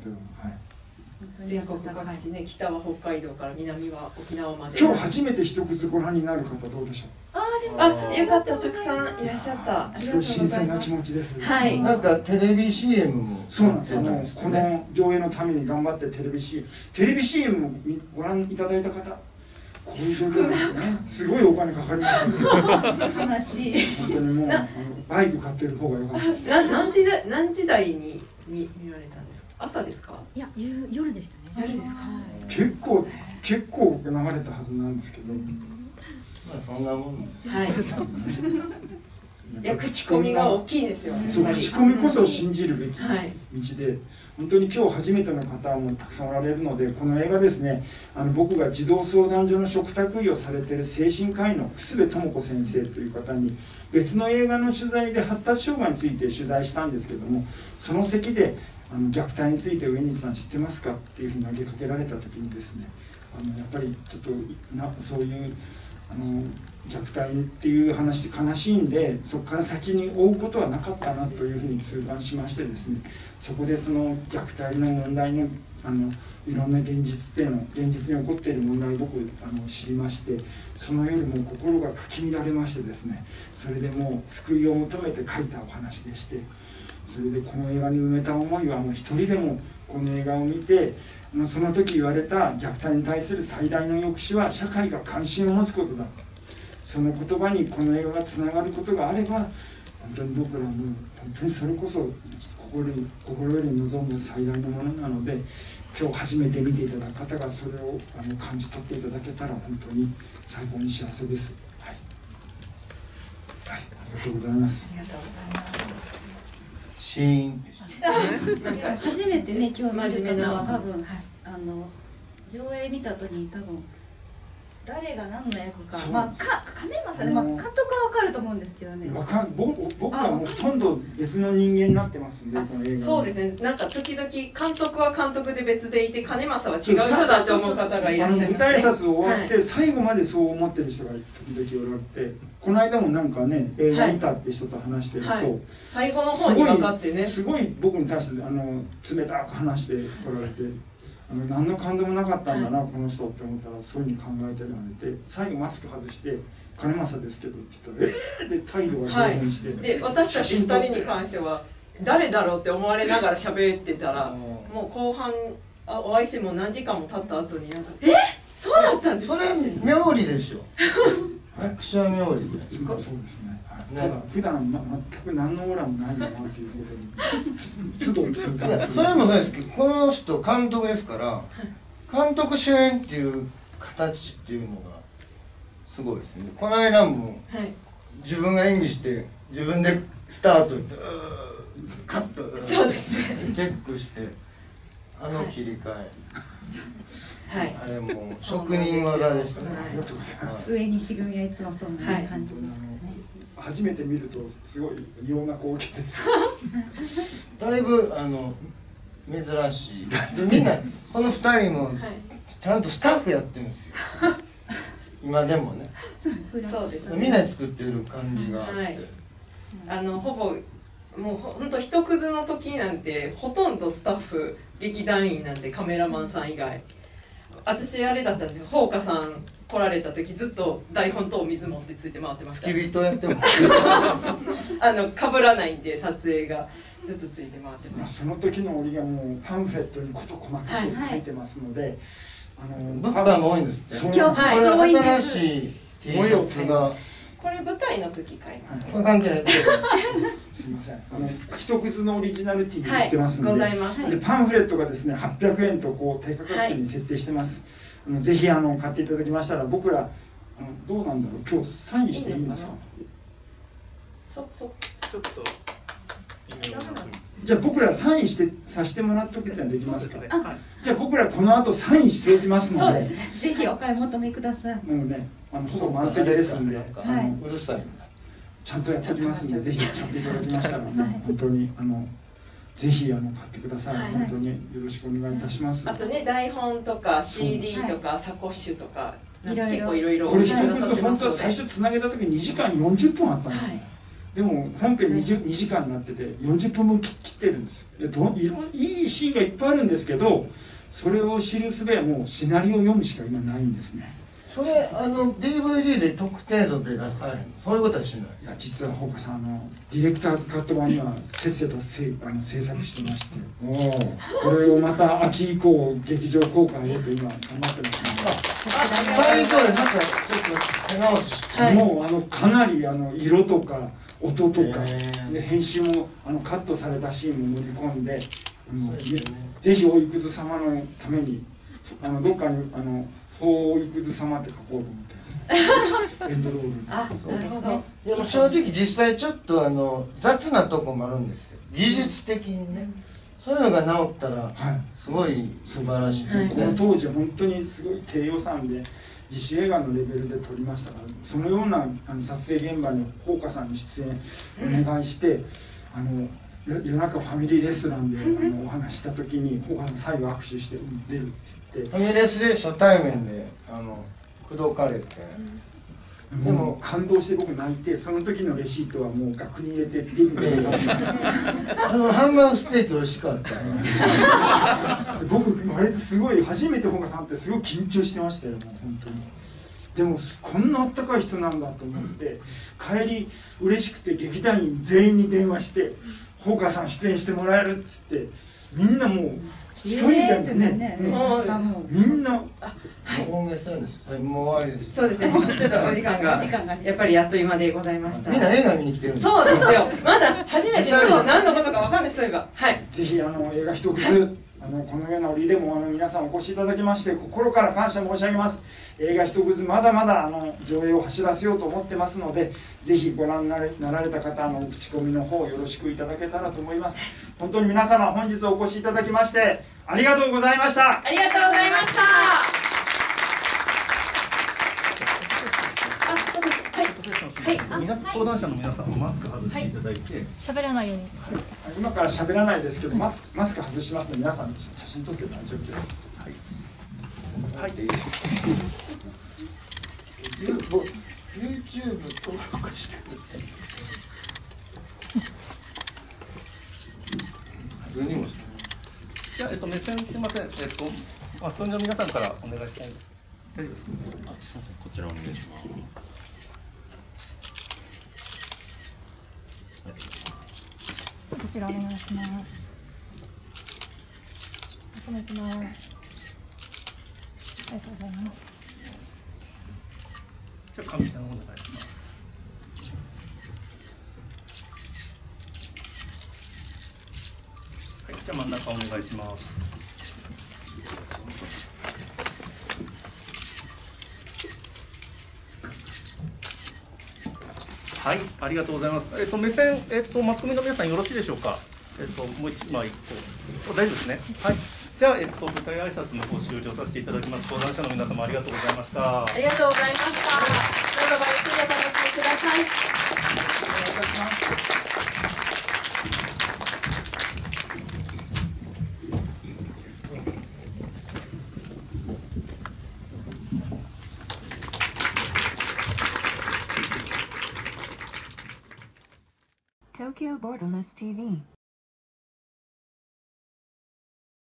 ど、はい、 全国各地ね、北は北海道から南は沖縄まで。 今日初めて一口ご覧になる方どうでしょう。 あ、よかった、たくさんいらっしゃった。 すごい新鮮な気持ちです。 はい。 なんかテレビ CM もそうなんですよ。この上映のために頑張ってテレビ CM もご覧いただいた方、こういう状況なんですね。すごいお金かかりましたね。 悲しい。 本当にもうバイク買ってる方が良かったです。 何時台に見られたんですか。朝ですか。 いや、夜でしたね。 夜ですか。 結構流れたはずなんですけど。 まあそんなもん。 はい。いや、口コミが大きいですよね。 そう、口コミこそ信じるべき道で、 はい、 本当に今日初めての方もたくさんおられるので、この映画ですね、僕が児童相談所の嘱託医をされている精神科医の楠部智子先生という方に別の映画の取材で発達障害について取材したんですけども、その席で虐待について上西さん知ってますかっていうふうに投げかけられた時にですね、やっぱりちょっとそういう虐待っていう話悲しいんで、そこから先に追うことはなかったなというふうに痛感しましてですね、そこでその虐待の問題のいろんな現実に起こっている問題を僕知りまして、その夜もう心がかき乱れましてですね、それでもう救いを求めて書いたお話でして、それでこの映画に埋めた思いは一人でもこの映画を見てその時言われた虐待に対する最大の抑止は社会が関心を持つことだ、その言葉にこの映画がつながることがあれば本当に僕らも本当にそれこそ心より望む最大のものなので、今日初めて見ていただく方がそれを感じ取っていただけたら本当に最高に幸せです。はい、はい、ありがとうございます。 ありがとうございます。 シーン初めてね、今日見る方は多分、 はい、 上映見た後に多分誰が何の役か、 金正で、監督は分かると思うんですけどね。 僕はもうほとんど別の人間になってますんで、この映画。 そうですね。なんか時々監督は監督で別でいて、金正は違う人だと思う方がいらっしゃいますね。 舞台挨拶終わって、最後までそう思ってる人が時々おられて、この間もなんかね、映画見たって人と話してると、 最後の方に分かってね、 すごい僕に対して冷たく話してこられて。何の感動もなかったんだな、この人って思ったらそういうふうに考えてられて、最後マスク外して「金正ですけど」って言ったら「で態度が上変して、 で私たち2人に関しては誰だろうって思われながら喋ってたら、もう後半お会いしても何時間も経った後になんか「そうだったんですか?」 それ妙理でしょ。役者妙理ですか。 そうですね。ただ普段全く何のオーラもないなっていうことに都度痛感する。 それもそうですけど、この人監督ですから、監督主演っていう形っていうのがすごいですね。この間も自分が演技して自分でスタートカットそうですね、 チェックして切り替え、はい、あれも職人技でしたね。 ありがとうございます。 上西組はいつもそんな感じ。 初めて見るとすごい異様な光景です。 だいぶ珍しい。でみんなこの2人もちゃんとスタッフやってるんですよ。今でもね。 そうですね。 みんなで作ってる感じがあって。 ほぼもう本当一くずの時なんてほとんどスタッフ劇団員なんてカメラマンさん以外。私あれだったんですよ。ほうかさん来られた時ずっと台本とお水持ってついて回ってました。 付き人やっても被らないんで撮影がずっとついて回ってました。 その時の折りがもうパンフレットに事細かく書いてますので、 物販も多いんですって。 今日新しい T シャツがこれ舞台の時買います。 これ関係ない。 すみません。一くずのオリジナル T 売ってますので、 ございます。 でパンフレットがですね800円とこう低価格に設定してます。ぜひ買っていただきましたら、僕らどうなんだろう、今日サインしていいんですか。 ちょっとじゃあ僕らサインさせてもらっとけたらできますか。じゃあ僕らこの後サインしておきますので、 ぜひお買い求めください。 もうねほぼ満席ですので、 うるさい。 ちゃんとやっておきますので、ぜひ買っていただきましたら本当にぜひ買ってください。本当によろしくお願いいたします。 あとね、台本とか CD とかサコッシュとか結構いろいろ。 これ一つ本当は最初つなげた時2時間40分あったんですよ。 でも本編2時間になってて40分分切ってるんですよ。いいシーンがいっぱいあるんですけど、それを知るすべはもうシナリオを読むしか今ないんですね。 それDVD で特定度で出されるの？そういうことはしない？ いや実はほうかさんディレクターズカット版にはせっせと制作してまして、これをまた秋以降劇場公開へと今頑張ってますね。 最後でなんかちょっと手直しして、 はい、もうかなり色とか音とかで編集もカットされたシーンも盛り込んで、ぜひおいくず様のためにどっかにおいくず様って書こうと思ってますエンドロールに。 あ、なるほど。 でも正直実際ちょっと雑なとこもあるんですよ、技術的にね。そういうのが治ったらすごい素晴らしいですね。 この当時本当にすごい低予算で自主映画のレベルで撮りましたから、そのような撮影現場にほうかさんに出演お願いして夜中ファミリーレストランでお話した時にほうかさん最後握手して出るって言って、 ファミレスで初対面で口説かれて、 でも感動して僕泣いて、その時のレシートはもう額に入れてリビングでハンバーグステーキ美味しかった僕あれですごい初めてほうかさんってすごい緊張してましたよ、もう本当に。でもこんなあったかい人なんだと思って、帰り嬉しくて劇団員全員に電話して「ほうかさん出演してもらえる」っつって、みんなもう一人みたいなね、みんな大げさです。はい、もう終わりです。 そうですね。ちょっとお時間がやっぱりやっと今でございました。 みんな映画見に来てるんです。 そうですよ。まだ初めてそう何のことかわかんない。そういえば、はい。 ぜひ映画一つこのような折でも皆さんお越しいただきまして心から感謝申し上げます。映画一つまだまだ上映を走らせようと思ってますので、ぜひご覧になられた方口コミの方よろしくいただけたらと思います。本当に皆様本日お越しいただきましてありがとうございました。 ありがとうございました。 登壇者の皆さんもマスク外していただいて、 喋らないように。 今から喋らないですけどマスク外しますので、皆さん写真撮って大丈夫です。 はい、YouTube 登録してください。普通にもして。 じゃあ目線すみません。マスコミの皆さんからお願いしたいんです。大丈夫ですか。 すみません、こちらお願いします。 こちらお願いします。お願いします。ありがとうございます。 じゃあ上線お願いします。はい、じゃあ真ん中お願いします。はい、ありがとうございます。目線、マスコミの皆さんよろしいでしょうか。もう一枚大丈夫ですね。はい。じゃあ、舞台挨拶の方終了させていただきます。登壇者の皆様ありがとうございました。 ありがとうございました。どうぞごゆっくりお楽しみください。お願いいたします。 Tokyo Borderless TV